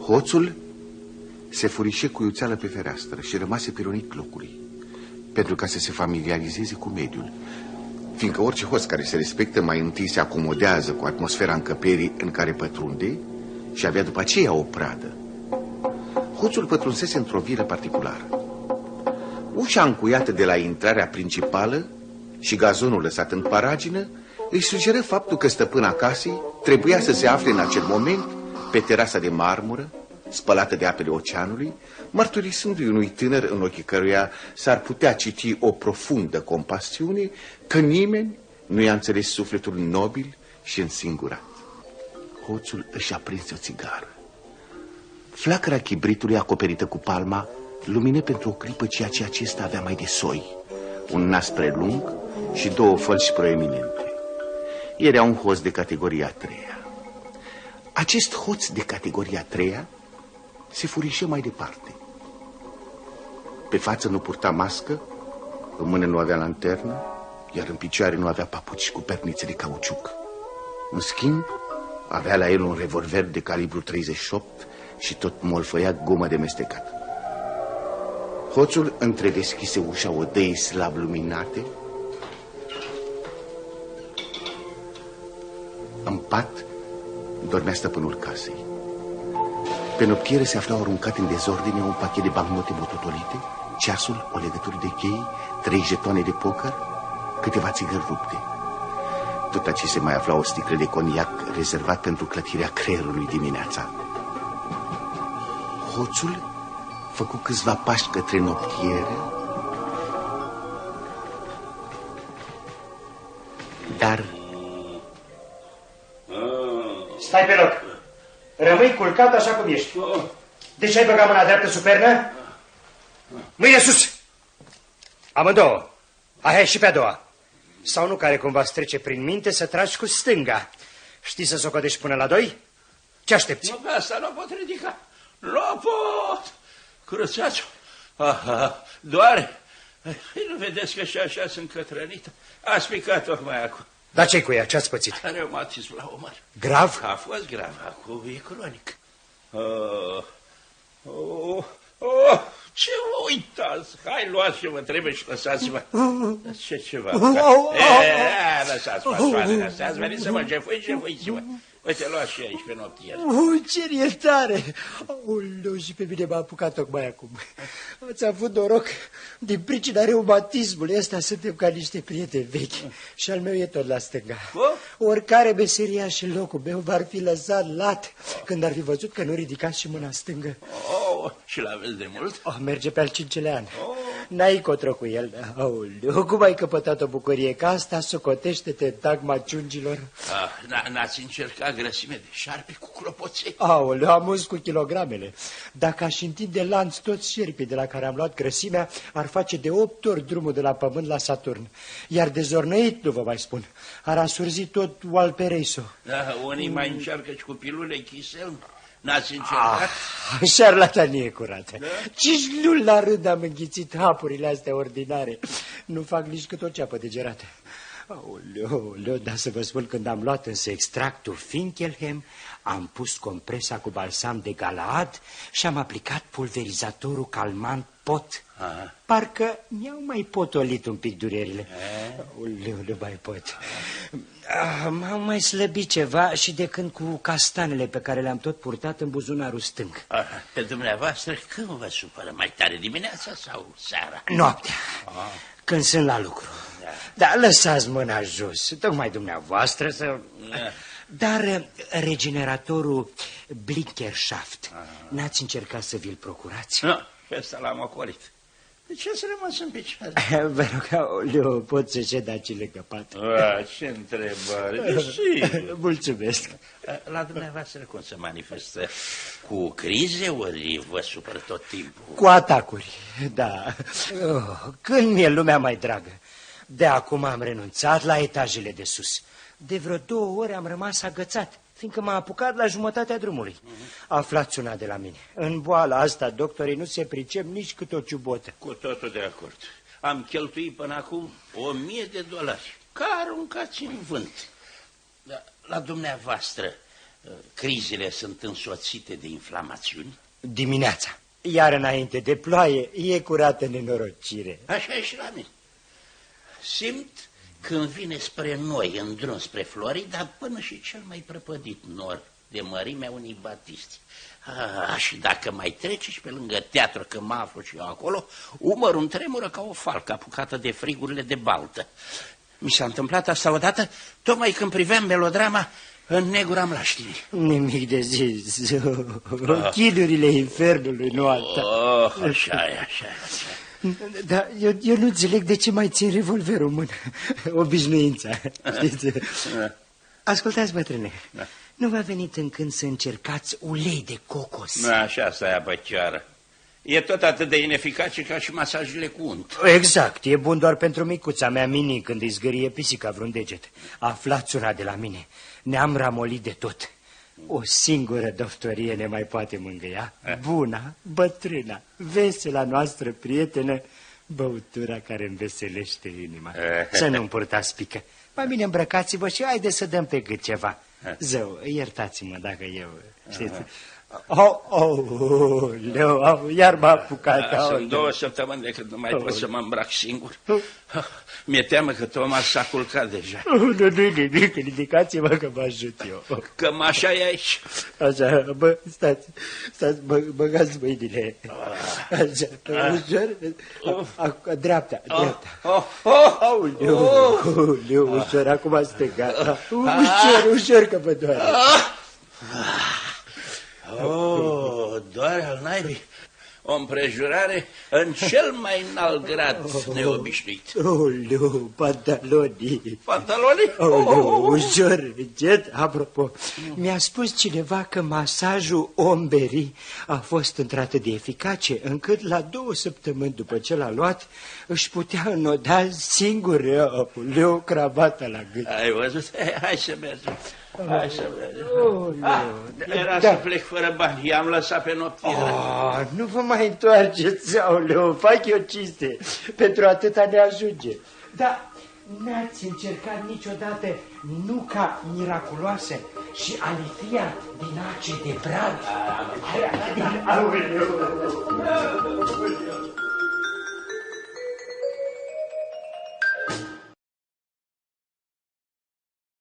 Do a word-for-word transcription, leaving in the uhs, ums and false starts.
Hoțul se furișe cu iuțeală pe fereastră și rămase pironit locului, pentru ca să se familiarizeze cu mediul, fiindcă orice hoț care se respectă mai întâi se acomodează cu atmosfera încăperii în care pătrunde și avea după aceea o pradă. Hoțul pătrunsese într-o vilă particulară. Ușa încuiată de la intrarea principală și gazonul lăsat în paragină îi sugeră faptul că stăpâna casei trebuia să se afle în acel moment pe terasa de marmură, spălată de apele oceanului, mărturisindu-i unui tânăr în ochii căruia s-ar putea citi o profundă compasiune, că nimeni nu i-a înțeles sufletul nobil și însingurat. Hoțul își aprinse o țigară. Flacăra chibritului acoperită cu palma lumină pentru o clipă ceea ce acesta avea mai de soi, un nas prelung și două fălci proeminente. Era un hoț de categoria a treia. Acest hoț de categoria a treia se furișă mai departe. Pe față nu purta mască, în mână nu avea lanternă, iar în picioare nu avea papuci cu pernițe de cauciuc. În schimb, avea la el un revolver de calibru treizeci și opt și tot molfăia gumă de mestecat. Hoțul întredeschise ușa odăii slab luminate. În pat dormea stăpânul casei. Pe noptiere se aflau aruncat în dezordine un pachet de bancnote mototolite, ceasul, o legătură de chei, trei jetoane de poker, câteva țigări rupte. Tot aici se mai afla o sticlă de coniac rezervat pentru clătirea creierului dimineața. Hoțul făcu câțiva pași către noptiere, dar... Stai pe loc! Rămâi culcat așa cum ești. De ce ai băgat mâna dreaptă sub pernă? Mâine sus! Amândouă. Hai și pe a doua. Sau nu, care cumva îți trece prin minte să tragi cu stânga. Știi să socotești până la doi? Ce aștepți? Nu, pe asta nu pot ridica. Nu pot! Cruțațul! Aha, doare! Nu vedeți că și așa sunt cătrănită? Ați picat tocmai acum. Dar ce-i cu ea? Ce-ați pățit? Reumatism la umăr. Grav? A fost grav, acum e cronic. Oh, oh, oh, ce vă uitați? Hai, luați-vă, trebuie și lăsați-vă. Ce ceva? Lăsați-vă, soare, lăsați, veniți să mă jefuiți, jefuiți-vă. Uite, luați și aici pe noptier. Oh, ce iertare! Aoleu, și pe mine m-a apucat tocmai acum. Ați avut noroc. Din pricina reumatismului ăsta suntem ca niște prieteni vechi. Și al meu e tot la stânga. Oricare meseria și locul meu v-ar fi lăsat lat când ar fi văzut că nu ridicați și mâna stângă. Oh, și l-aveți de mult? Oh, merge pe al cincelea an. Oh. N-ai cotro cu el. Aoleu, cum ai căpătat o bucurie ca asta? Socotește-te în tagma ciungilor. Ah, n-ați încercat grăsime de șarpe cu clopoței? Aoleu, am uns cu kilogramele. Dacă aș întinde lanț toți șerpii de la care am luat grăsimea, ar face de opt ori drumul de la Pământ la Saturn. Iar dezornăit, nu vă mai spun, ar asurzi tot Valparaiso. Da, unii mai încearcă și cu pilule chisel. N-ați încercat? Ah, șarlatanie curată. Da? Cinci luni la rând am înghițit hapurile astea ordinare. Nu fac nici cât o ceapă de gerată. Aoleu, aoleu, dar să vă spun, când am luat însă extractul Finkelhem, am pus compresa cu balsam de Galaad și am aplicat pulverizatorul calmant Pot. Aha. Parcă mi-au mai potolit un pic durerile. Aoleu, nu mai pot. M-am mai slăbit ceva și de când cu castanele pe care le-am tot purtat în buzunarul stâng. Aha. Pe dumneavoastră când vă supără? Mai tare dimineața sau seara? Noaptea, Aha. când sunt la lucru. Da. Dar lăsați mâna jos, tocmai dumneavoastră să... Da. Dar regeneratorul Blinkerschaft, n-ați încercat să vi-l procurați? Nu, pe ăsta l-am ocolit. De ce să rămas în picioare? Vă rog, Leo, pot să șed acele căpat? A, ce întrebare, desigur. Mulțumesc. La dumneavoastră cum se manifestă? Cu crize ori vă supără tot timpul? Cu atacuri, da. Oh, când mi-e lumea mai dragă? De acum am renunțat la etajele de sus. De vreo două ore am rămas agățat, fiindcă m-a apucat la jumătatea drumului. Uh-huh. Aflați una de la mine. În boala asta, doctorii nu se pricep nici cât o ciubotă. Cu totul de acord. Am cheltuit până acum o mie de dolari. Că aruncați în vânt. Dar la dumneavoastră Crizele sunt însoțite de inflamațiuni? Dimineața, iar înainte de ploaie, e curată nenorocire. Așa e și la mine. Simt când vine spre noi, în drum spre Florida, până și cel mai prăpădit nor de mărimea unui batisti. Ah, și dacă mai trece și pe lângă teatru, că mă aflu și eu acolo, umărul îmi tremură ca o falcă apucată de frigurile de baltă. Mi s-a întâmplat asta odată, tocmai când priveam melodrama În negru am laștini. Nimic de zis. Chidurile infernului, nu alta. Oh, așa e, așa e. Dar eu, eu nu înțeleg de ce mai țin revolverul în mână. Obișnuința. Ascultați, bătrâne, da. Nu v-a venit în când să încercați ulei de cocos? Așa, stai băcioară. E tot atât de ineficace ca și masajele cu unt. Exact, e bun doar pentru micuța mea Mini când îi zgârie pisica vreun deget. Aflați una de la mine, ne-am ramolit de tot. O singură doctorie ne mai poate mângâia. Buna, bătrâna, vesela noastră prietenă, băutura care înveselește inima. Să nu-mi purtați pică. Mai bine îmbrăcați-vă și haideți să dăm pe gât ceva. Zău, iertați-mă dacă eu... Știți... Oh, oh, oh, leu, oh, iar m-a apucat. Da, sunt două săptămâni de când nu mai oh. pot să mă îmbrac singur. Oh. Mi-e teamă că Thomas s-a culcat deja. Oh, nu, nu, nimic, ridicați-mă că mă ajut eu. Cămașa e aici. Așa, bă, stați, stați, bă, băgați mâinile. Așa, ușor, dreapta, dreapta. Oh, oh, oh, leu, oh, leu, ușor, acum stânga. Ușor, ușor că mă doare. Oh, doare al naibii. O împrejurare în cel mai înalt grad neobișnuit. Oh, leu, pantalonii. Pantalonii? Oh, leu, ușor, încet. Apropo, mi-a spus cineva că masajul omberii a fost într-atât de eficace, încât la două săptămâni după ce l-a luat, își putea înnoda singur, leu, cravata la gât. Ai văzut? Hai să mergem. Hai să vedem. Oh, ah, era da. Să plec fără bani, i-am lăsat pe noptieră. Oh, nu vă mai întoarceți, aoleu, fac eu cinste, pentru atâta ne ajunge. Dar n-ați încercat niciodată nuca miraculoasă și alifia din ace de brad? Aoleu, aoleu.